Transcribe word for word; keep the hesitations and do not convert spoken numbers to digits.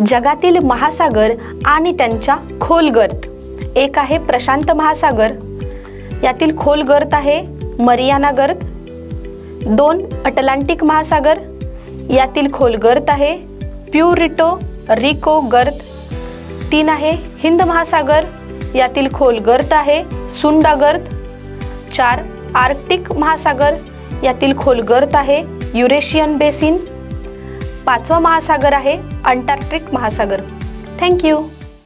जगातील महासागर आणि त्यांच्या खोल गर्त. एक आहे प्रशांत महासागर, यातील खोल गर्त आहे मरियाना गर्त. दोन अटलांटिक महासागर, यातील खोल गर्त आहे प्युरिटो रिको गर्त. तीन आहे हिंद महासागर, यातील खोल गर्त आहे सुंडा गर्त. चार आर्क्टिक महासागर, यातील खोल गर्त आहे युरेशियन बेसिन. पाचवा महासागर आहे अंटार्क्टिक महासागर. थँक्यू.